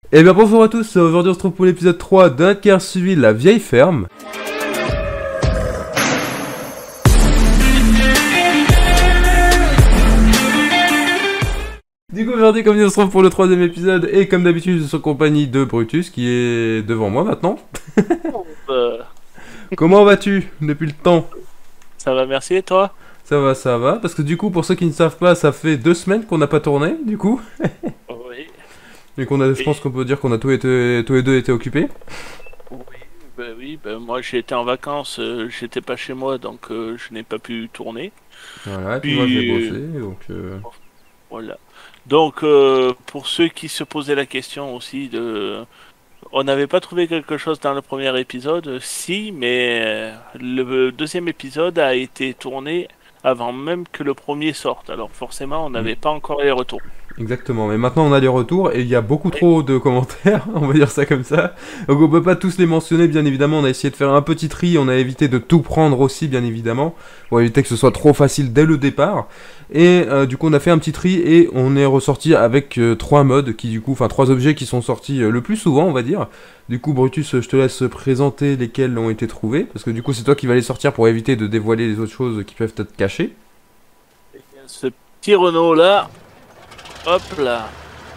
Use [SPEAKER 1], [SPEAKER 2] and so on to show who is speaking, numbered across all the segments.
[SPEAKER 1] Et bien bonjour à tous, aujourd'hui on se retrouve pour l'épisode 3 d'Unker Civil, la vieille ferme. Du coup aujourd'hui comme dit on se retrouve pour le troisième épisode et comme d'habitude je suis en compagnie de Brutus qui est devant moi maintenant. Comment vas-tu depuis le temps?
[SPEAKER 2] Ça va, merci, et toi?
[SPEAKER 1] Ça va, parce que du coup pour ceux qui ne savent pas ça fait 2 semaines qu'on n'a pas tourné du coup.
[SPEAKER 2] Oui.
[SPEAKER 1] Et qu'on a, je
[SPEAKER 2] Et-
[SPEAKER 1] pense qu'on peut dire qu'on a tous les deux été occupés.
[SPEAKER 2] Oui, moi j'ai été en vacances, j'étais pas chez moi donc je n'ai pas pu tourner.
[SPEAKER 1] Voilà, et puis moi j'ai
[SPEAKER 2] Puis
[SPEAKER 1] bossé donc...
[SPEAKER 2] voilà. Donc pour ceux qui se posaient la question aussi on n'avait pas trouvé quelque chose dans le premier épisode, si, mais le deuxième épisode a été tourné avant même que le premier sorte. Alors forcément on n'avait pas encore les retours.
[SPEAKER 1] Exactement, mais maintenant on a les retours et il y a beaucoup
[SPEAKER 2] Oui.
[SPEAKER 1] trop de commentaires, on va dire ça comme ça. Donc on peut pas tous les mentionner, bien évidemment, on a essayé de faire un petit tri, on a évité de tout prendre aussi, bien évidemment, pour éviter que ce soit trop facile dès le départ. Et du coup on a fait un petit tri et on est ressorti avec 3 modes qui du coup, enfin 3 objets qui sont sortis le plus souvent, on va dire. Du coup Brutus, je te laisse présenter lesquels ont été trouvés, parce que du coup c'est toi qui vas les sortir pour éviter de dévoiler les autres choses qui peuvent être cachées.
[SPEAKER 2] Eh bien, ce petit Renault là, hop là.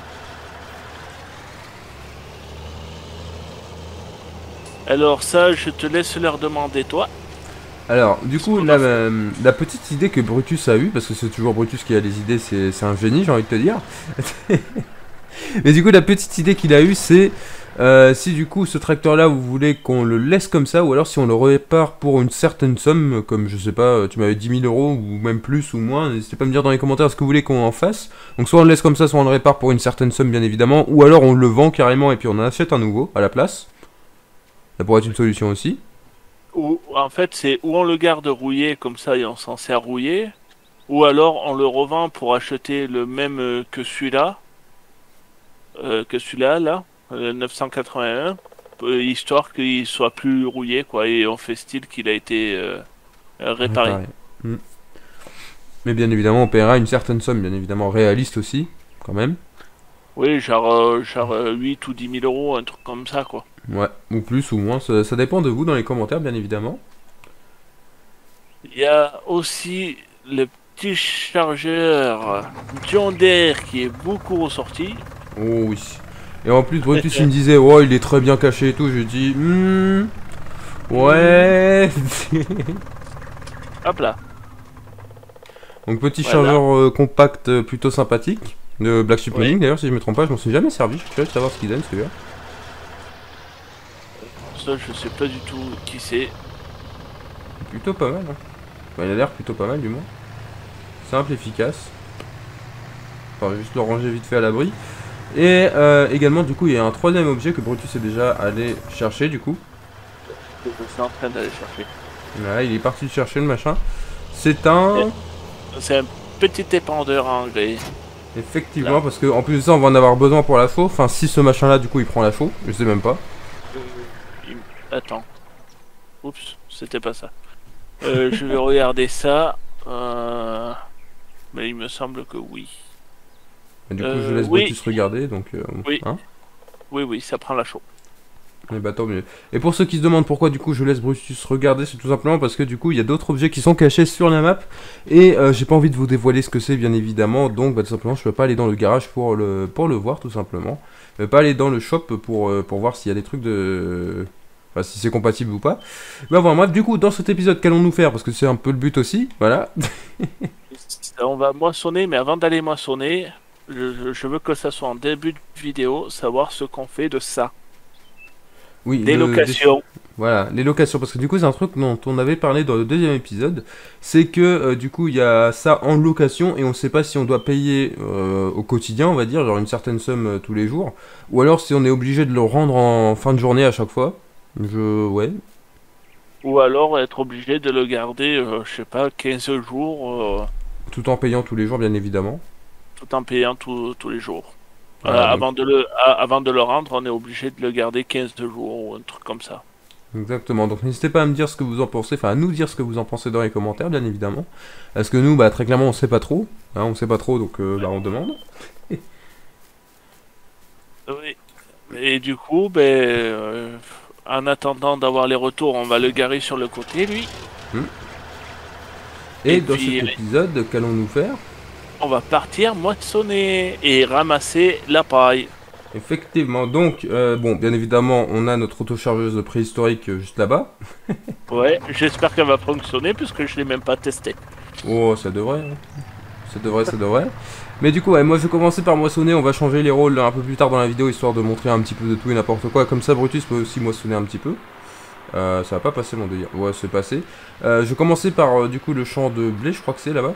[SPEAKER 2] Alors ça, je te laisse leur demander toi.
[SPEAKER 1] Alors, du
[SPEAKER 2] Ce
[SPEAKER 1] coup,
[SPEAKER 2] qu'on a fait.
[SPEAKER 1] la petite idée que Brutus a eue, parce que c'est toujours Brutus qui a les idées, c'est un génie, j'ai envie de te dire. Mais du coup, la petite idée qu'il a eue, c'est si du coup ce tracteur-là, vous voulez qu'on le laisse comme ça, ou alors si on le répare pour une certaine somme, comme je sais pas, tu m'avais 10 000 euros, ou même plus ou moins, n'hésitez pas à me dire dans les commentaires ce que vous voulez qu'on en fasse. Donc, soit on le laisse comme ça, soit on le répare pour une certaine somme, bien évidemment, ou alors on le vend carrément et puis on en achète un nouveau à la place. Ça pourrait être une solution aussi.
[SPEAKER 2] Ou en fait, c'est où on le garde rouillé comme ça et on s'en sert rouillé, ou alors on le revend pour acheter le même que celui-là là, 981, histoire qu'il soit plus rouillé quoi, et on fait style qu'il a été réparé.
[SPEAKER 1] Réparer. Hmm. Mais bien évidemment, on paiera une certaine somme, bien évidemment réaliste aussi, quand même.
[SPEAKER 2] Oui, genre 8 ou 10 000 euros, un truc comme ça quoi.
[SPEAKER 1] Ouais, ou plus ou moins, ça dépend de vous dans les commentaires, bien évidemment.
[SPEAKER 2] Il y a aussi le petit chargeur John Deere qui est beaucoup ressorti.
[SPEAKER 1] Oh oui. Et en plus, Brutus il me disait, oh, il est très bien caché et tout. Je dis,
[SPEAKER 2] Hmm,
[SPEAKER 1] ouais.
[SPEAKER 2] hop là,
[SPEAKER 1] Donc, petit
[SPEAKER 2] voilà.
[SPEAKER 1] chargeur compact plutôt sympathique. De Black Sheep
[SPEAKER 2] Oui,
[SPEAKER 1] Mining d'ailleurs, si je me trompe pas, je m'en suis jamais servi. Je suis curieux de savoir ce qu'il donne celui-là.
[SPEAKER 2] ça je sais pas du tout qui c'est.
[SPEAKER 1] Plutôt pas mal, hein. Bah, il a l'air plutôt pas mal, du moins. Simple, efficace. Enfin, juste le ranger vite fait à l'abri. Et également, du coup, il y a un troisième objet que Brutus est déjà allé chercher, du coup.
[SPEAKER 2] Je suis en train d'aller chercher.
[SPEAKER 1] Là, il est parti chercher le machin. C'est un...
[SPEAKER 2] Et c'est un petit épandeur anglais.
[SPEAKER 1] Effectivement,
[SPEAKER 2] Là.
[SPEAKER 1] parce que en plus de ça, on va en avoir besoin pour la chaux. Enfin, si ce machin-là, du coup, il prend la chaux, je sais même pas.
[SPEAKER 2] Attends. Oups, c'était pas ça. Je vais regarder ça. Mais il me semble que oui.
[SPEAKER 1] Et du coup, je laisse
[SPEAKER 2] Oui,
[SPEAKER 1] Brutus regarder, donc...
[SPEAKER 2] oui,
[SPEAKER 1] hein.
[SPEAKER 2] oui, ça prend la chaux.
[SPEAKER 1] Et bah tant mieux. Et pour ceux qui se demandent pourquoi, du coup, je laisse Brutus regarder, c'est tout simplement parce que, du coup, il y a d'autres objets qui sont cachés sur la map. Et j'ai pas envie de vous dévoiler ce que c'est, bien évidemment. Donc, bah, tout simplement, je peux pas aller dans le garage pour le voir, tout simplement. Je peux pas aller dans le shop pour voir s'il y a des trucs de... Enfin, si c'est compatible ou pas. Bah voilà, bref, du coup, dans cet épisode, qu'allons-nous faire? Parce que c'est un peu le but aussi, voilà.
[SPEAKER 2] On va moissonner, mais avant d'aller moissonner, je veux que ça soit en début de vidéo, savoir ce qu'on fait de ça.
[SPEAKER 1] Oui,
[SPEAKER 2] Des locations.
[SPEAKER 1] voilà, les locations, parce que du coup c'est un truc dont on avait parlé dans le deuxième épisode, c'est que du coup il y a ça en location et on sait pas si on doit payer au quotidien, on va dire, genre une certaine somme tous les jours, ou alors si on est obligé de le rendre en fin de journée à chaque fois. Ouais,
[SPEAKER 2] Ou alors être obligé de le garder, je sais pas, 15 jours,
[SPEAKER 1] tout en payant tous les jours bien évidemment.
[SPEAKER 2] tout en payant tous les jours.
[SPEAKER 1] Voilà, donc
[SPEAKER 2] Avant de le rendre, on est obligé de le garder 15 jours ou un truc comme ça.
[SPEAKER 1] exactement. Donc n'hésitez pas à me dire ce que vous en pensez, enfin à nous dire ce que vous en pensez dans les commentaires bien évidemment. Parce que nous, bah très clairement on sait pas trop, hein, on sait pas trop donc bah on demande.
[SPEAKER 2] Oui. Et du coup, en attendant d'avoir les retours, on va le garer sur le côté, lui.
[SPEAKER 1] Hmm.
[SPEAKER 2] Et
[SPEAKER 1] Et dans cet
[SPEAKER 2] puis,
[SPEAKER 1] épisode, qu'allons-nous faire?
[SPEAKER 2] on va partir moissonner et ramasser la paille.
[SPEAKER 1] Effectivement, donc, bon, bien évidemment, on a notre autochargeuse préhistorique juste là-bas.
[SPEAKER 2] Ouais, j'espère qu'elle va fonctionner puisque je l'ai même pas testé.
[SPEAKER 1] Oh, ça devrait, hein. Ça devrait. Mais du coup, ouais, moi je vais commencer par moissonner, on va changer les rôles un peu plus tard dans la vidéo, histoire de montrer un petit peu de tout et n'importe quoi. Comme ça, Brutus peut aussi moissonner un petit peu. Ça va pas passer mon délire. Ouais, c'est passé. Je vais commencer par, du coup, le champ de blé, je crois que c'est là-bas.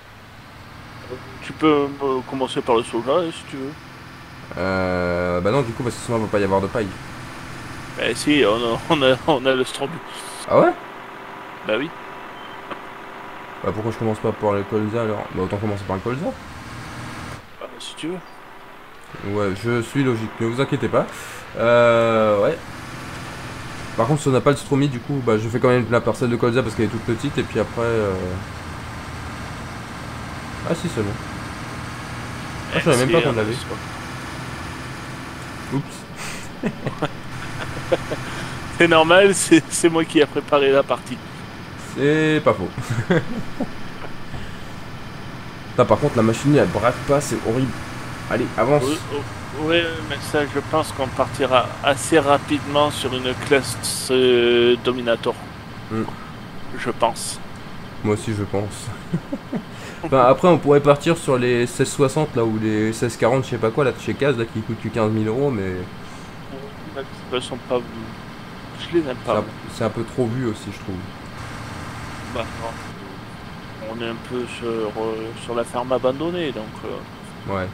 [SPEAKER 2] Tu peux commencer par le soja si tu veux.
[SPEAKER 1] Bah non, du coup, parce que sinon, il va pas y avoir de paille.
[SPEAKER 2] Eh si, on a le strombus.
[SPEAKER 1] Ah ouais?
[SPEAKER 2] Bah oui,
[SPEAKER 1] Bah pourquoi je commence pas par le colza alors? Bah autant commencer par le colza.
[SPEAKER 2] si tu veux.
[SPEAKER 1] Ouais, je suis logique, ne vous inquiétez pas. Ouais. Par contre, si on n'a pas le stromi, du coup, bah je fais quand même la parcelle de colza parce qu'elle est toute petite, et puis après... Ah si, c'est bon. Ah, je savais même
[SPEAKER 2] Si,
[SPEAKER 1] pas qu'on l'avait. Oups.
[SPEAKER 2] c'est normal, c'est moi qui ai préparé la partie.
[SPEAKER 1] C'est pas faux. Là, par contre, la machine, elle braque pas, c'est horrible. Allez, avance.
[SPEAKER 2] Oui, oui, mais ça, je pense qu'on partira assez rapidement sur une classe Dominator.
[SPEAKER 1] Hmm.
[SPEAKER 2] Je pense.
[SPEAKER 1] Moi aussi, je pense. Enfin, après, on pourrait partir sur les 1660 là, ou les 1640, je sais pas quoi, là, de chez Kaz, là, qui coûtent que 15 000 euros, mais
[SPEAKER 2] Elles sont pas. Je les aime
[SPEAKER 1] c'est
[SPEAKER 2] pas.
[SPEAKER 1] un, c'est un peu trop vu aussi, je trouve.
[SPEAKER 2] Bah, non. On est un peu sur la ferme abandonnée, donc.
[SPEAKER 1] Ouais.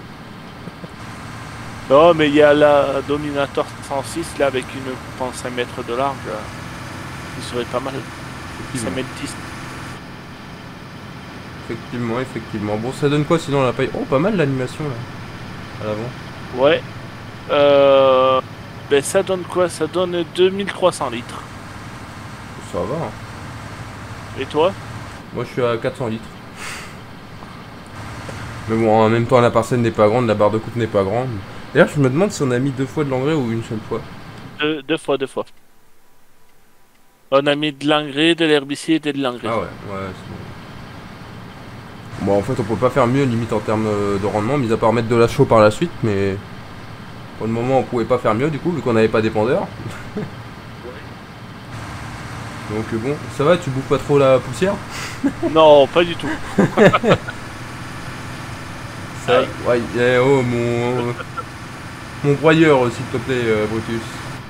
[SPEAKER 2] Non, mais il y a la Dominator 106 là avec une coupe en 5 mètres de large qui serait pas mal. 5
[SPEAKER 1] Effectivement.
[SPEAKER 2] mètres 10.
[SPEAKER 1] Effectivement, effectivement. Bon, ça donne quoi sinon la paille? Oh, pas mal l'animation là, à l'avant.
[SPEAKER 2] Ouais. Ça donne quoi? Ça donne 2300 litres.
[SPEAKER 1] Ça va, hein.
[SPEAKER 2] Et toi?
[SPEAKER 1] Moi, je suis à 400 litres. Mais bon, en même temps, la parcelle n'est pas grande, la barre de coupe n'est pas grande. D'ailleurs, je me demande si on a mis 2 fois de l'engrais ou une seule fois.
[SPEAKER 2] Deux fois, deux fois. On a mis de l'engrais, de l'herbicide et de l'engrais.
[SPEAKER 1] Ah ouais, ouais, c'est bon. Bon, en fait, on peut pas faire mieux, limite en termes de rendement, mis à part mettre de la chaux par la suite, mais pour le moment, on pouvait pas faire mieux, du coup, vu qu'on n'avait pas d'épandeur. Donc bon, ça va, tu bouffes pas trop la poussière?
[SPEAKER 2] Non, pas du tout.
[SPEAKER 1] Ça, ouais, oh mon broyeur, s'il te plaît, Brutus.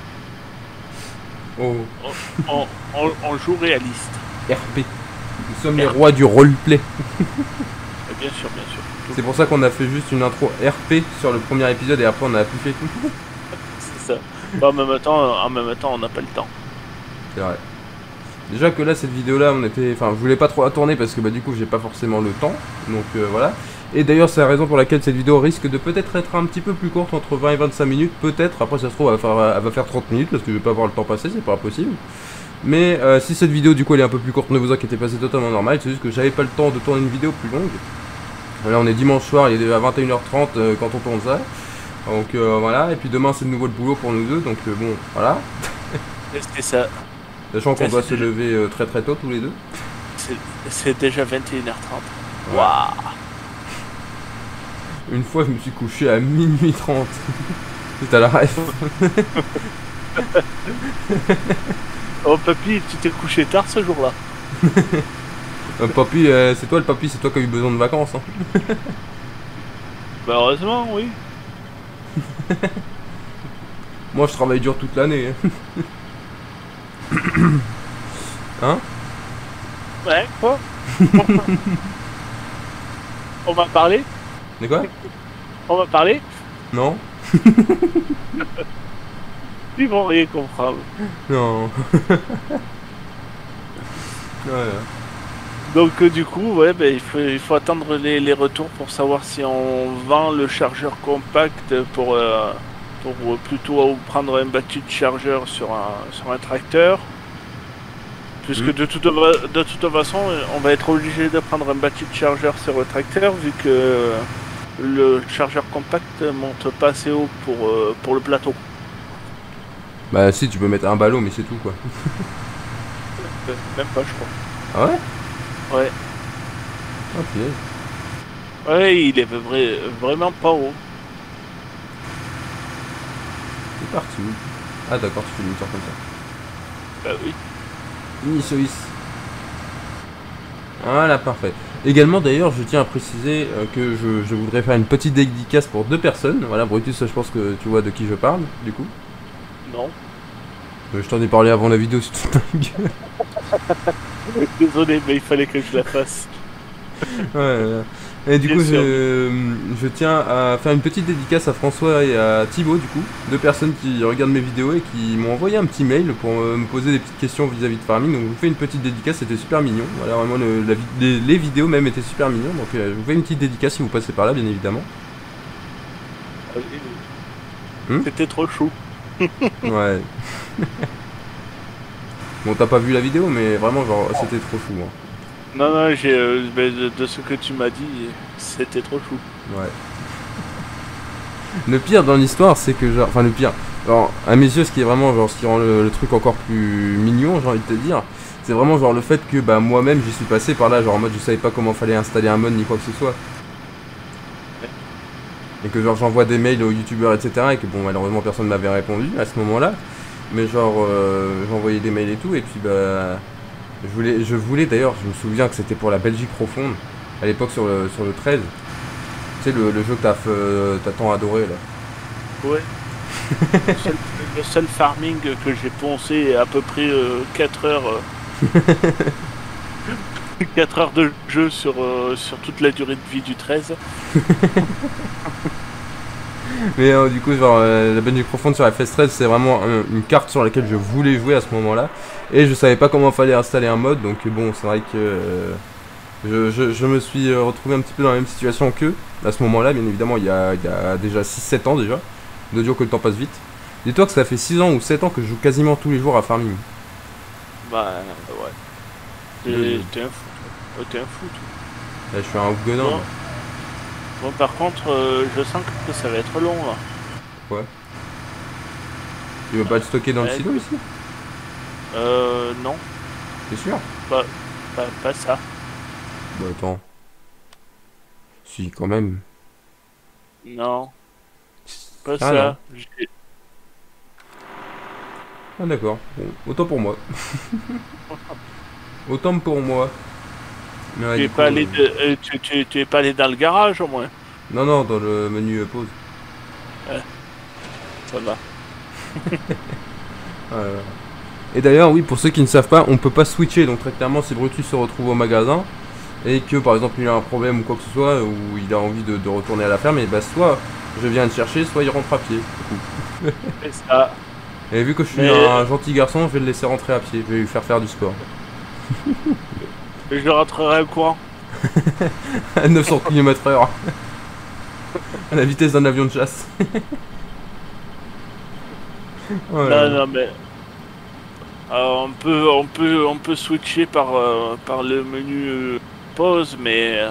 [SPEAKER 1] Oh,
[SPEAKER 2] On joue réaliste.
[SPEAKER 1] RP. Nous sommes les rois du roleplay.
[SPEAKER 2] Bien sûr, bien sûr.
[SPEAKER 1] C'est pour ça qu'on a fait juste une intro RP sur le premier épisode et après on a plus fait tout.
[SPEAKER 2] C'est ça. En même temps, on n'a pas le temps.
[SPEAKER 1] C'est vrai. Déjà que là, cette vidéo là, enfin, je voulais pas trop la tourner parce que bah du coup j'ai pas forcément le temps. Donc voilà. Et d'ailleurs, c'est la raison pour laquelle cette vidéo risque de peut-être être un petit peu plus courte, entre 20 et 25 minutes, peut-être. Après, ça se trouve, elle va faire 30 minutes parce que je vais pas voir le temps passer, c'est pas possible. Mais si cette vidéo du coup elle est un peu plus courte, ne vous inquiétez pas, c'est totalement normal. C'est juste que j'avais pas le temps de tourner une vidéo plus longue. Là, on est dimanche soir, il est à 21h30 quand on tourne ça. Donc voilà, et puis demain c'est de nouveau le boulot pour nous deux, donc bon, voilà.
[SPEAKER 2] C'est ça.
[SPEAKER 1] Sachant qu'on doit se lever très très tôt tous les deux.
[SPEAKER 2] C'est déjà 21h30.
[SPEAKER 1] Ouais.
[SPEAKER 2] Waouh.
[SPEAKER 1] Une fois, je me suis couché à minuit 30. C'est à la ref.
[SPEAKER 2] Oh papy, tu t'es couché tard ce jour-là.
[SPEAKER 1] Papy, c'est toi le papy, c'est toi qui as eu besoin de vacances. Hein.
[SPEAKER 2] Bah heureusement, oui.
[SPEAKER 1] Moi, je travaille dur toute l'année. Hein?
[SPEAKER 2] Ouais, quoi? On va parler?
[SPEAKER 1] De quoi?
[SPEAKER 2] On va parler?
[SPEAKER 1] Non?
[SPEAKER 2] Ils vont rien comprendre.
[SPEAKER 1] Non. Voilà.
[SPEAKER 2] Donc du coup, ouais, il faut attendre les retours pour savoir si on vend le chargeur compact pour plutôt prendre un battu de chargeur sur un tracteur. Puisque de toute façon, on va être obligé de prendre un battu de chargeur sur le tracteur vu que le chargeur compact monte pas assez haut pour le plateau.
[SPEAKER 1] Bah si, tu peux mettre un ballon, mais c'est tout quoi.
[SPEAKER 2] Même pas, je crois.
[SPEAKER 1] Ah ouais?
[SPEAKER 2] Ouais.
[SPEAKER 1] Ok.
[SPEAKER 2] Ouais, il est vraiment pas haut.
[SPEAKER 1] C'est parti. Ah d'accord, tu fais une comme ça.
[SPEAKER 2] Bah oui.
[SPEAKER 1] Inisois. Voilà, parfait. Également d'ailleurs, je tiens à préciser que je voudrais faire une petite dédicace pour 2 personnes. Voilà, Brutus, je pense que tu vois de qui je parle, du coup.
[SPEAKER 2] Non.
[SPEAKER 1] Je t'en ai parlé avant la vidéo, si tu te gueule.
[SPEAKER 2] Désolé, mais il fallait que je la fasse.
[SPEAKER 1] Ouais. Et du
[SPEAKER 2] Bien
[SPEAKER 1] coup,
[SPEAKER 2] sûr.
[SPEAKER 1] je tiens à faire une petite dédicace à François et à Thibaut, du coup, 2 personnes qui regardent mes vidéos et qui m'ont envoyé un petit mail pour me poser des petites questions vis-à-vis de farming. Donc, je vous fais une petite dédicace, c'était super mignon. Voilà, vraiment, les vidéos même étaient super mignons. Donc, je vous fais une petite dédicace si vous passez par là, bien évidemment.
[SPEAKER 2] C'était trop chou.
[SPEAKER 1] Ouais. Bon, t'as pas vu la vidéo, mais vraiment, genre, c'était trop fou. Hein.
[SPEAKER 2] Non, non, de ce que tu m'as dit, c'était trop chou.
[SPEAKER 1] Ouais. Le pire dans l'histoire, c'est que genre, enfin le pire, genre à mes yeux, ce qui est vraiment genre ce qui rend le truc encore plus mignon, j'ai envie de te dire, c'est vraiment genre le fait que bah moi-même j'y suis passé par là, genre en mode je savais pas comment fallait installer un mod ni quoi que ce soit. Et que genre j'envoie des mails aux youtubeurs etc et que bon malheureusement personne m'avait répondu à ce moment-là. Mais genre j'envoyais des mails et tout et puis bah je voulais d'ailleurs, je me souviens que c'était pour la Belgique profonde, à l'époque sur le 13. Tu sais le jeu que t'as tant adoré là.
[SPEAKER 2] Ouais. Le seul farming que j'ai poncé à peu près 4 heures. 4 heures de jeu sur toute la durée de vie du 13.
[SPEAKER 1] Mais du coup, genre, la Belgique profonde sur FS13, c'est vraiment une carte sur laquelle je voulais jouer à ce moment-là. Et je savais pas comment fallait installer un mod, donc bon, c'est vrai que je me suis retrouvé un petit peu dans la même situation qu'eux. À ce moment-là, bien évidemment, il y a déjà 6-7 ans déjà. De dire que le temps passe vite. Dis-toi que ça fait 6 ans ou 7 ans que je joue quasiment tous les jours à Farming.
[SPEAKER 2] Bah ouais. T'es un fou. T'es un fou, toi.
[SPEAKER 1] Là, je suis un ouf.
[SPEAKER 2] Bon, par contre, je sens que ça va être long là.
[SPEAKER 1] Ouais. Tu veux pas le stocker dans le silo ici?
[SPEAKER 2] Non.
[SPEAKER 1] T'es sûr?
[SPEAKER 2] Pas ça.
[SPEAKER 1] Bah attends. Si, quand même.
[SPEAKER 2] Non. Pas
[SPEAKER 1] Ah,
[SPEAKER 2] ça.
[SPEAKER 1] non. Ah d'accord. Bon, autant pour moi. Autant pour moi. Ouais,
[SPEAKER 2] Tu es pas allé tu es pas allé dans le garage au moins.
[SPEAKER 1] Non, non, dans le menu pause.
[SPEAKER 2] Ça va.
[SPEAKER 1] Et d'ailleurs, oui, pour ceux qui ne savent pas, on peut pas switcher. Donc très clairement, si Brutus se retrouve au magasin et que par exemple il a un problème ou quoi que ce soit, ou il a envie de retourner à la ferme, et bah soit je viens le chercher, soit il rentre à pied.
[SPEAKER 2] C'est ça.
[SPEAKER 1] Et vu que je suis un gentil garçon, je vais le laisser rentrer à pied. Je vais lui faire du sport.
[SPEAKER 2] Je rentrerai au courant.
[SPEAKER 1] À 900 km/h. À la vitesse d'un avion de chasse. Voilà.
[SPEAKER 2] Non, mais on peut switcher par le menu pause, mais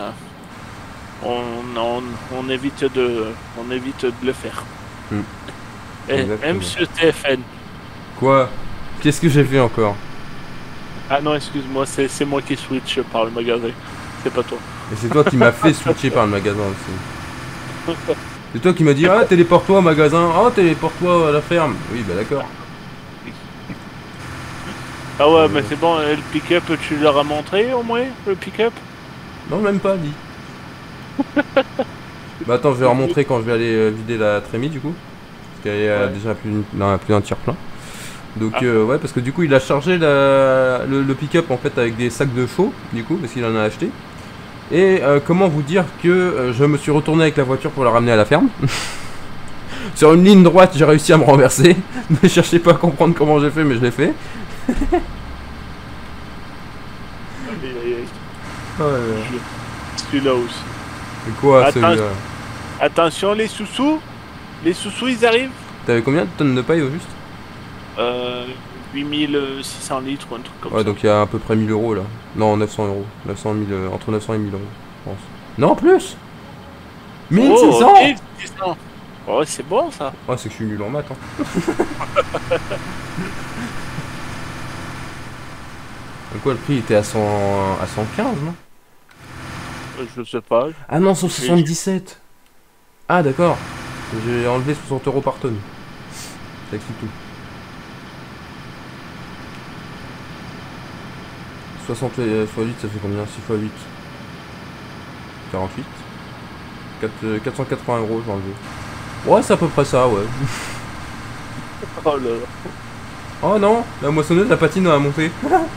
[SPEAKER 2] on évite de le faire. Monsieur TFN.
[SPEAKER 1] Quoi? Qu'est-ce que j'ai fait encore?
[SPEAKER 2] Ah non, excuse-moi, c'est moi qui switch par le magasin. C'est pas toi.
[SPEAKER 1] Et c'est toi qui m'as fait switcher par le magasin aussi. C'est toi qui m'as dit ah téléporte-toi au magasin, ah téléporte-toi à la ferme. Oui bah d'accord.
[SPEAKER 2] Ah ouais mais c'est bon, le pick-up tu leur as montré au moins le pick-up?
[SPEAKER 1] Non même pas dit. Bah attends je vais remontrer quand je vais aller vider la trémie du coup. Parce qu'elle est déjà plus d'un tiers plein. Donc ouais parce que du coup il a chargé le pick-up en fait avec des sacs de chaux du coup parce qu'il en a acheté. Et comment vous dire que je me suis retourné avec la voiture pour la ramener à la ferme. Sur une ligne droite j'ai réussi à me renverser. Ne cherchez pas à comprendre comment j'ai fait mais je l'ai fait.
[SPEAKER 2] Celui-là aussi.
[SPEAKER 1] Et quoi celui-là?
[SPEAKER 2] Attention les sous-sous. Les sous-sous ils arrivent.
[SPEAKER 1] T'avais combien de tonnes de paille au juste?
[SPEAKER 2] 8600 litres ou un truc comme ça.
[SPEAKER 1] Ouais donc il y a à peu près 1000 euros là. Non 900 euros. 900 000, entre 900 et 1000 euros je pense. Non plus. 1500.
[SPEAKER 2] Oh, 1600. Oh, c'est bon ça.
[SPEAKER 1] Oh, c'est que je suis nul en maths. Hein. Donc quoi, le prix était à 115, non?
[SPEAKER 2] Je sais pas.
[SPEAKER 1] Ah non, 177. Ah d'accord. J'ai enlevé 60 € par tonne. Ça explique tout. 60 x 8, ça fait combien? 6 x 8. 48. 480 €, j'ai enlevé. Ouais, c'est à peu près ça, ouais.
[SPEAKER 2] Oh là là.
[SPEAKER 1] Oh non, la moissonneuse, la patine a monté.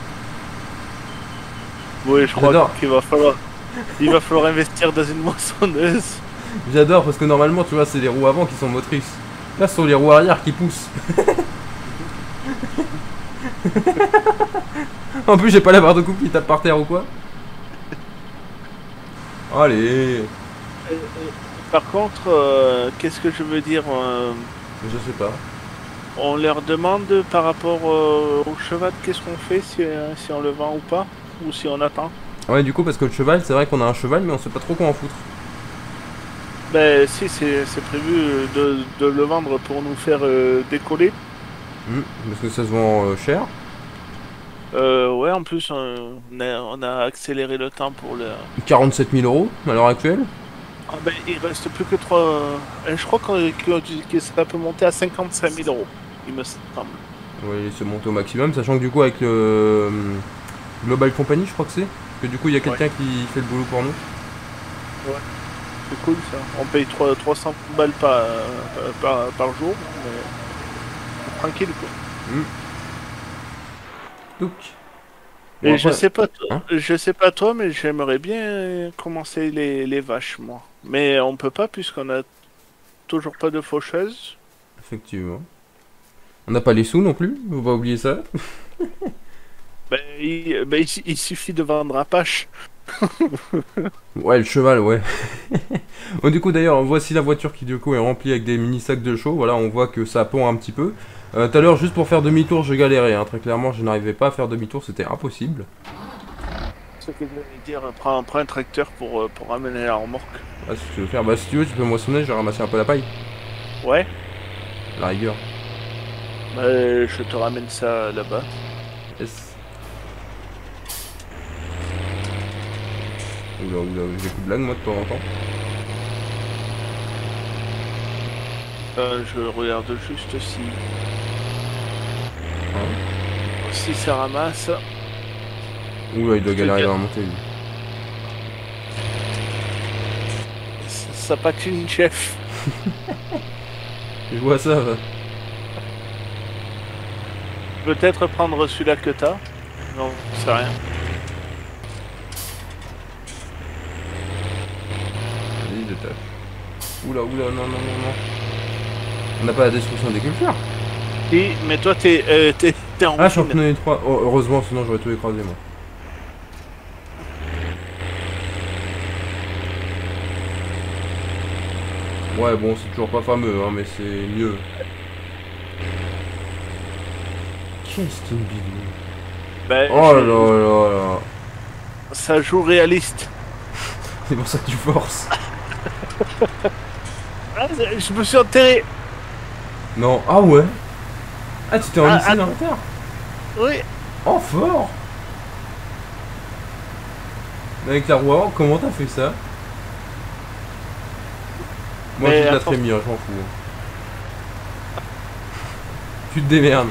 [SPEAKER 2] Oui, je crois
[SPEAKER 1] J'adore.
[SPEAKER 2] il va falloir investir dans une moissonneuse.
[SPEAKER 1] J'adore parce que normalement, tu vois, c'est les roues avant qui sont motrices. Là, ce sont les roues arrière qui poussent. En plus, j'ai pas la barre de coupe qui tape par terre ou quoi. Allez,
[SPEAKER 2] Par contre, qu'est-ce que je veux dire
[SPEAKER 1] je sais pas.
[SPEAKER 2] on leur demande par rapport au cheval, qu'est-ce qu'on fait si on le vend ou pas, ou si on attend.
[SPEAKER 1] Ouais, du coup, parce que le cheval, c'est vrai qu'on a un cheval, mais on sait pas trop quoi en foutre.
[SPEAKER 2] Ben si, c'est prévu de le vendre pour nous faire décoller.
[SPEAKER 1] Parce que ça se vend cher.
[SPEAKER 2] Ouais, en plus on a accéléré le temps pour le.
[SPEAKER 1] 47 000 € à l'heure actuelle.
[SPEAKER 2] Ah ben il reste plus que 3. Je crois que ça peut monter à 55 000 €, il me semble.
[SPEAKER 1] Ouais, il se monte au maximum, sachant que du coup, avec le Global Company, je crois que c'est. Que du coup, il y a quelqu'un qui fait le boulot pour nous.
[SPEAKER 2] C'est cool ça. On paye 300 balles par jour, mais tranquille quoi.
[SPEAKER 1] Donc.
[SPEAKER 2] Et
[SPEAKER 1] Bon,
[SPEAKER 2] je
[SPEAKER 1] après-
[SPEAKER 2] sais pas,
[SPEAKER 1] Hein
[SPEAKER 2] je sais pas toi, mais j'aimerais bien commencer les vaches moi. Mais on peut pas puisqu'on a toujours pas de faucheuse.
[SPEAKER 1] Effectivement. On n'a pas les sous non plus, faut pas oublier ça.
[SPEAKER 2] Il suffit de vendre Apache.
[SPEAKER 1] Ouais, le cheval, ouais. Bon, du coup, d'ailleurs, voici la voiture qui, du coup, est remplie avec des mini sacs de chaux. Voilà, on voit que ça pond un petit peu. Tout à l'heure, juste pour faire demi-tour, je galérais. Hein. Très clairement, je n'arrivais pas à faire demi-tour, c'était impossible.
[SPEAKER 2] Ce que je voulais dire, prends un tracteur pour ramener la remorque.
[SPEAKER 1] Ah, si tu veux faire, bah si tu veux, tu peux moissonner, je vais ramasser un peu la paille.
[SPEAKER 2] Ouais,
[SPEAKER 1] La rigueur.
[SPEAKER 2] bah, je te ramène ça là-bas.
[SPEAKER 1] Yes. Oula, oula, j'ai coup de blague, moi, de temps en temps.
[SPEAKER 2] Je regarde juste
[SPEAKER 1] Hein.
[SPEAKER 2] si ça ramasse.
[SPEAKER 1] Oula, il doit
[SPEAKER 2] Je te
[SPEAKER 1] galérer
[SPEAKER 2] dis-
[SPEAKER 1] dans la montée, lui.
[SPEAKER 2] Ça patine, chef.
[SPEAKER 1] Je vois ça, va.
[SPEAKER 2] Peut-être prendre celui-là que t'as. Non, c'est rien.
[SPEAKER 1] Vas-y, détache. Oula, oula, non, non, non, non. On n'a pas la destruction des cultures.
[SPEAKER 2] Si, mais toi t'es en
[SPEAKER 1] Ah, je suis en
[SPEAKER 2] routine.
[SPEAKER 1] pneu étroit. Oh, heureusement, sinon j'aurais tout écrasé, moi. Ouais, bon, c'est toujours pas fameux, hein, mais c'est mieux. Qu'est-ce qu'une bidouille.
[SPEAKER 2] Ben,
[SPEAKER 1] Oh là là là.
[SPEAKER 2] ça joue réaliste.
[SPEAKER 1] C'est pour ça que tu forces.
[SPEAKER 2] Ah, je me suis enterré.
[SPEAKER 1] Non. Ah ouais. Ah, tu t'es enlissé
[SPEAKER 2] Ah,
[SPEAKER 1] dans la terre.
[SPEAKER 2] Oui.
[SPEAKER 1] Oh, fort. Mais avec la roue avant, comment t'as fait ça? Moi,
[SPEAKER 2] Mais
[SPEAKER 1] je la
[SPEAKER 2] attends.
[SPEAKER 1] trémie, hein, je m'en fous. Tu te démerdes.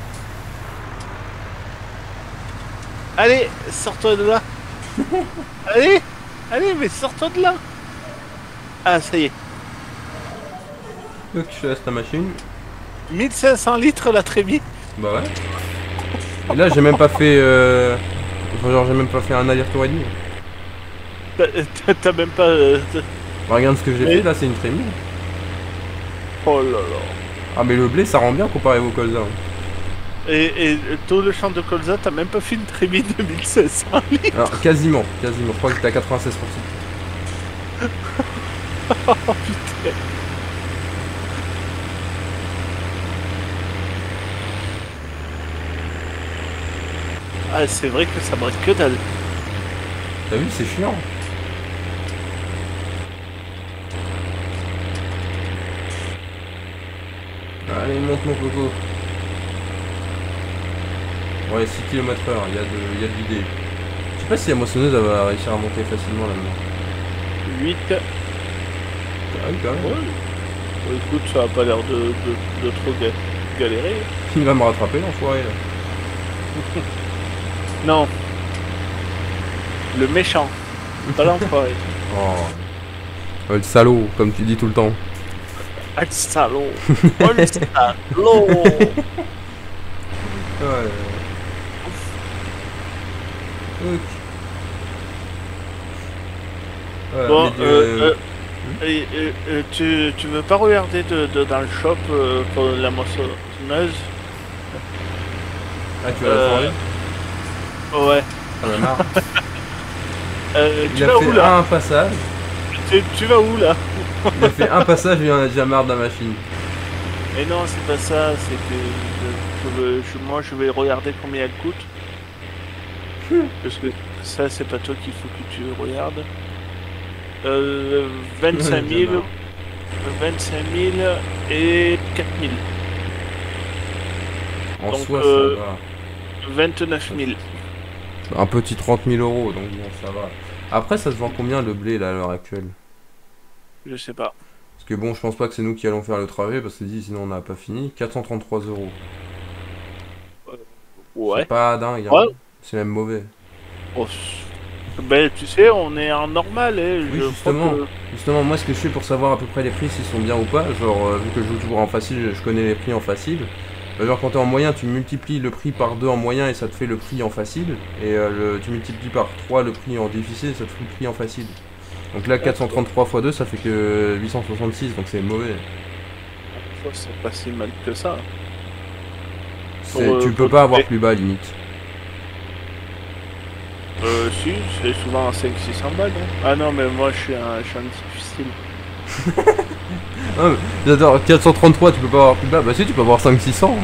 [SPEAKER 2] Allez, sors-toi de là. Allez, allez, mais sors-toi de là. Ah, ça y est.
[SPEAKER 1] Donc, je te laisse ta machine.
[SPEAKER 2] 1500 litres la trémie.
[SPEAKER 1] Bah ouais. Et là, j'ai même pas fait. Enfin, genre, j'ai même pas fait un aller-retour et demi.
[SPEAKER 2] T'as même pas.
[SPEAKER 1] Bah, regarde ce que j'ai
[SPEAKER 2] Mais-
[SPEAKER 1] fait, là, c'est une trémie.
[SPEAKER 2] Oh là là.
[SPEAKER 1] Ah, mais le blé, ça rend bien comparé au colza. Hein.
[SPEAKER 2] Et tout le champ de colza, t'as même pas fait une trémie de 1500 litres.
[SPEAKER 1] Alors, quasiment, quasiment. Je crois que t'es à 96%.
[SPEAKER 2] Oh putain. Ah, c'est vrai que ça brûle que dalle.
[SPEAKER 1] T'as vu, c'est chiant. Allez, monte mon coco. Ouais, 6 km/h, il y a de l'idée. Je sais pas si la moissonneuse elle va réussir à monter facilement là-dedans.
[SPEAKER 2] 8.
[SPEAKER 1] Ah oui, quand même.
[SPEAKER 2] Ouais. Bon, écoute, ça a pas l'air de trop galérer.
[SPEAKER 1] Il va me rattraper l'enfoiré là.
[SPEAKER 2] Non. Le méchant. Pas l'enfoiré.
[SPEAKER 1] Oh. Le salaud, comme tu dis tout le temps.
[SPEAKER 2] Ah, le salaud. Oh, le salaud.
[SPEAKER 1] Ouais. Ok. Voilà,
[SPEAKER 2] Bon,
[SPEAKER 1] mais
[SPEAKER 2] tu veux pas regarder dans le shop pour la moissonneuse?
[SPEAKER 1] Ah, tu vas la forêt.
[SPEAKER 2] Ouais.
[SPEAKER 1] Ah bah marre.
[SPEAKER 2] Tu
[SPEAKER 1] Il a
[SPEAKER 2] vas où
[SPEAKER 1] fait
[SPEAKER 2] là?
[SPEAKER 1] un passage.
[SPEAKER 2] Tu vas où là?
[SPEAKER 1] Il a fait un passage et il en a déjà marre de la machine.
[SPEAKER 2] Et non, c'est pas ça, c'est que moi je vais regarder combien elle coûte. Parce que ça, c'est pas toi qu'il faut que tu regardes. 25 000, 25 000 et 4 000.
[SPEAKER 1] En
[SPEAKER 2] Donc,
[SPEAKER 1] soi, ça va.
[SPEAKER 2] 29 000.
[SPEAKER 1] Un petit 30 000 euros, donc bon, ça va. Après, ça se vend combien le blé là à l'heure actuelle?
[SPEAKER 2] Je sais pas.
[SPEAKER 1] Parce que bon, je pense pas que c'est nous qui allons faire le travail, parce que sinon on n'a pas fini. 433 euros.
[SPEAKER 2] Ouais.
[SPEAKER 1] C'est pas dingue, hein.
[SPEAKER 2] Ouais.
[SPEAKER 1] C'est même mauvais.
[SPEAKER 2] Oh, ben, tu sais, on est en normal.
[SPEAKER 1] Oui, justement, moi ce que je fais pour savoir à peu près les prix, s'ils sont bien ou pas, genre vu que je joue toujours en facile, je connais les prix en facile. Genre quand t'es en moyen, tu multiplies le prix par 2 en moyen et ça te fait le prix en facile. Et tu multiplies par 3 le prix en difficile et ça te fait le prix en facile. Donc là 433 x 2 ça fait que 866, donc c'est mauvais.
[SPEAKER 2] C'est pas si mal que ça.
[SPEAKER 1] Tu peux pas avoir plus bas limite.
[SPEAKER 2] Si, c'est souvent 500-600 balles. Hein. Ah non, mais moi je suis un difficile.
[SPEAKER 1] Ah, j'adore, 433 tu peux pas avoir plus bas. Bah si, tu peux avoir 500-600.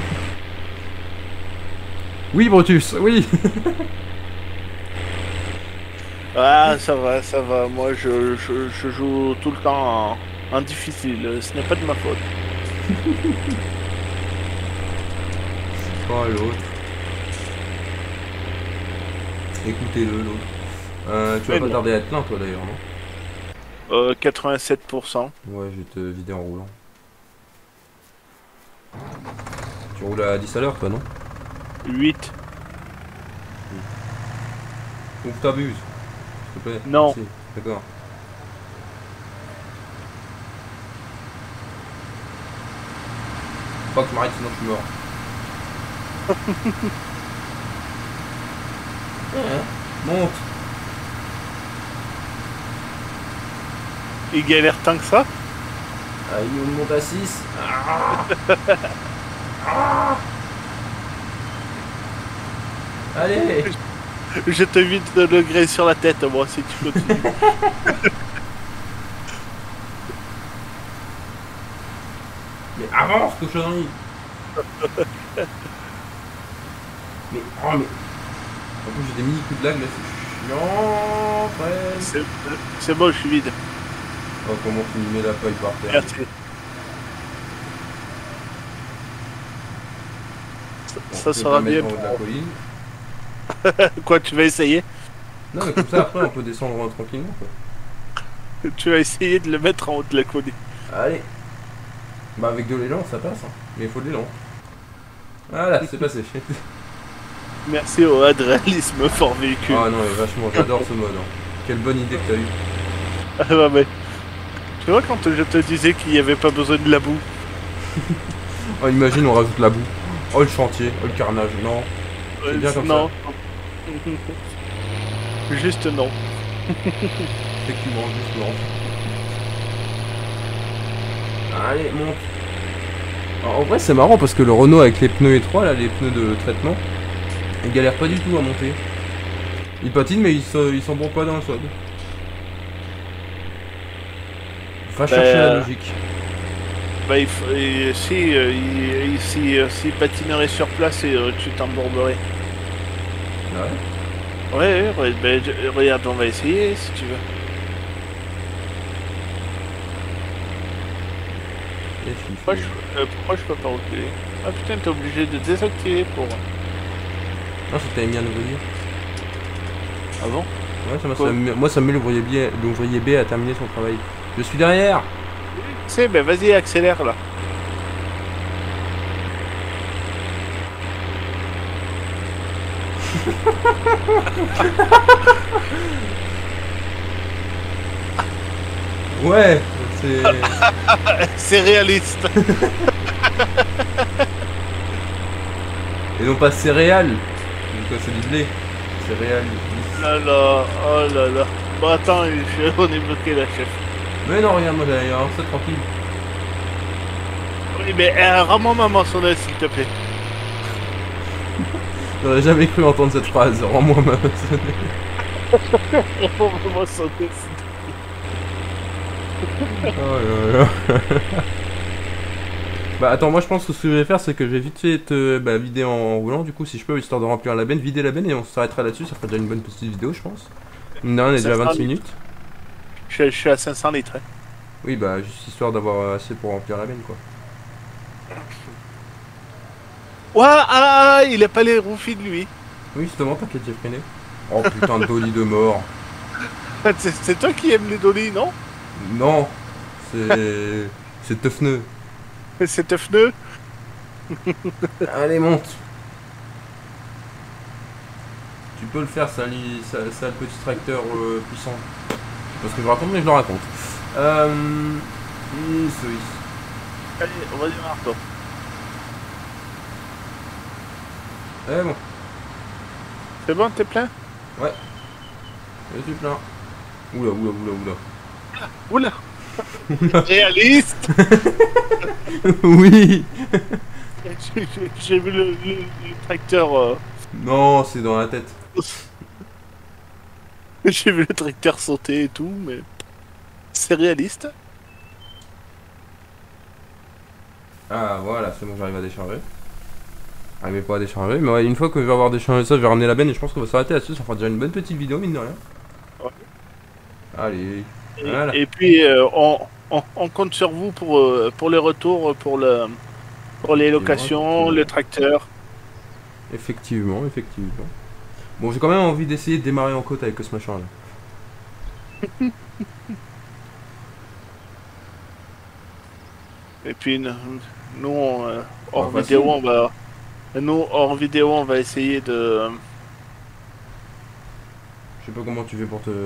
[SPEAKER 1] Oui Brutus, oui.
[SPEAKER 2] Ah, ça va. Moi je joue tout le temps en difficile. Ce n'est pas de ma faute.
[SPEAKER 1] Oh l'autre. Écoutez-le l'autre. Tu vas pas tarder à être plein toi d'ailleurs, non?
[SPEAKER 2] 87%.
[SPEAKER 1] Ouais, je vais te vider en roulant. Tu roules à 10 à l'heure toi, non?
[SPEAKER 2] 8.
[SPEAKER 1] Ou t'abuses, s'il te plaît.
[SPEAKER 2] Non.
[SPEAKER 1] Merci. D'accord. Faut pas que je m'arrête sinon je suis mort. Monte.
[SPEAKER 2] Il galère tant que ça?
[SPEAKER 1] Ah, il monte à 6. Allez.
[SPEAKER 2] Je te vide le grès sur la tête, moi, si tu continues.
[SPEAKER 1] Mais avance, cochonnerie. Mais, oh, mais... En plus, j'ai des mini coups de lag, là, c'est chiant, presque.
[SPEAKER 2] C'est bon, je suis vide.
[SPEAKER 1] Oh, comment tu mets la paille par terre.
[SPEAKER 2] Merci. Ça sera bien.
[SPEAKER 1] En haut de la colline.
[SPEAKER 2] Quoi, tu vas essayer?
[SPEAKER 1] Non, mais comme ça, après, on peut descendre tranquillement, quoi.
[SPEAKER 2] Tu vas essayer de le mettre en haut de la colline.
[SPEAKER 1] Allez. Bah, avec de l'élan, ça passe, hein. Mais il faut de l'élan. Voilà, c'est passé.
[SPEAKER 2] Merci au adréalisme fort véhicule.
[SPEAKER 1] Ah non, mais vachement, j'adore ce mode. Hein. Quelle bonne idée que t'as eu.
[SPEAKER 2] Ah bah, mais... Tu vois, quand je te disais qu'il n'y avait pas besoin de la boue.
[SPEAKER 1] Oh, imagine, on rajoute la boue. Oh, le chantier, oh, le carnage. Non. C'est bien comme
[SPEAKER 2] non.
[SPEAKER 1] ça.
[SPEAKER 2] Juste non.
[SPEAKER 1] Effectivement, juste non. Allez, monte. Alors, en vrai, c'est marrant parce que le Renault avec les pneus étroits, là, les pneus de traitement, il galère pas du tout à monter. Il patine, mais il s'embourbe pas dans le sol. Va chercher la logique.
[SPEAKER 2] Bah, si patinerait sur place, tu t'embourberais.
[SPEAKER 1] Ah ouais?
[SPEAKER 2] Ouais, regarde, on va essayer si tu veux.
[SPEAKER 1] Et
[SPEAKER 2] Moi, Pourquoi je peux pas reculer? Ah putain, t'es obligé de désactiver pour...
[SPEAKER 1] Non, c'est que t'avais mis un ouvrier.
[SPEAKER 2] Ah bon?
[SPEAKER 1] Ouais,
[SPEAKER 2] Quoi?
[SPEAKER 1] moi ça me met l'ouvrier B à terminer son travail. Je suis derrière.
[SPEAKER 2] C'est, ben vas-y, accélère là.
[SPEAKER 1] Ouais, c'est...
[SPEAKER 2] C'est réaliste.
[SPEAKER 1] Et non pas céréales. Donc quoi, c'est du blé. Céréales.
[SPEAKER 2] Là là, oh là là. Bon attends, on est bloqué là, chef.
[SPEAKER 1] Mais non, regarde, moi j'allais ça tranquille.
[SPEAKER 2] Oui, mais rends-moi ma moissonneuse, s'il te plaît.
[SPEAKER 1] J'aurais jamais cru entendre cette phrase. Rends-moi ma...
[SPEAKER 2] Rends-moi ma moissonneuse, s'il te plaît.
[SPEAKER 1] Oh là là. Bah attends, moi je pense que ce que je vais faire, c'est que je vais vite fait te vider en roulant, du coup, si je peux, histoire de remplir la benne, vider la benne et on s'arrêtera là-dessus, ça fera déjà une bonne petite vidéo, je pense. Non, on est déjà à 26 minutes.
[SPEAKER 2] Je suis à 500 litres. Hein.
[SPEAKER 1] Oui, bah juste histoire d'avoir assez pour remplir la benne, quoi.
[SPEAKER 2] Ouais, ah, il a pas les roues fines, lui.
[SPEAKER 1] Oui, justement, t'inquiète, j'ai freiné. Oh putain de dolly de mort.
[SPEAKER 2] C'est toi qui aimes les dolly, non?
[SPEAKER 1] Non, c'est... c'est teufneux.
[SPEAKER 2] C'est teufneux.
[SPEAKER 1] Allez, monte. Tu peux le faire, ça, le petit tracteur puissant. Je sais pas ce que je raconte, mais je le raconte.
[SPEAKER 2] Allez, on va démarrer, toi.
[SPEAKER 1] Eh bon,
[SPEAKER 2] C'est bon, t'es plein?
[SPEAKER 1] ouais, je suis plein. Oula, oula, oula,
[SPEAKER 2] Oula. Réaliste.
[SPEAKER 1] Oui.
[SPEAKER 2] J'ai vu le tracteur.
[SPEAKER 1] Non, c'est dans la tête.
[SPEAKER 2] J'ai vu le tracteur sauter et tout, mais c'est réaliste.
[SPEAKER 1] Ah voilà, c'est bon, j'arrive à décharger. J'arrivais pas à décharger, mais ouais, une fois que je vais avoir déchargé ça, je vais ramener la benne et je pense qu'on va s'arrêter là-dessus, ça fera déjà une bonne petite vidéo, mine de rien.
[SPEAKER 2] Ouais.
[SPEAKER 1] Allez,
[SPEAKER 2] Et,
[SPEAKER 1] voilà.
[SPEAKER 2] et puis on compte sur vous pour les retours, pour les locations, le tracteur.
[SPEAKER 1] Effectivement, effectivement. Bon, j'ai quand même envie d'essayer de démarrer en côte avec ce machin là.
[SPEAKER 2] Et puis nous, hors
[SPEAKER 1] Bah,
[SPEAKER 2] vidéo,
[SPEAKER 1] facile.
[SPEAKER 2] hors vidéo, on va essayer de.
[SPEAKER 1] Je sais pas comment tu fais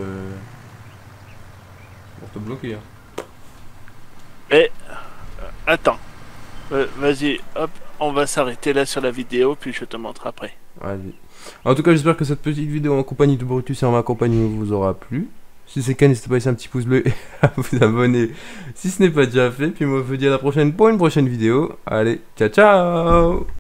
[SPEAKER 1] pour te bloquer. Hein.
[SPEAKER 2] Mais attends, vas-y, hop, on va s'arrêter là sur la vidéo, puis je te montre après.
[SPEAKER 1] Vas-y. En tout cas, j'espère que cette petite vidéo en compagnie de Brutus et en ma compagnie vous aura plu. Si c'est le cas, n'hésitez pas à laisser un petit pouce bleu et à vous abonner si ce n'est pas déjà fait. Puis moi, je vous dis à la prochaine pour une prochaine vidéo. Allez, ciao ciao!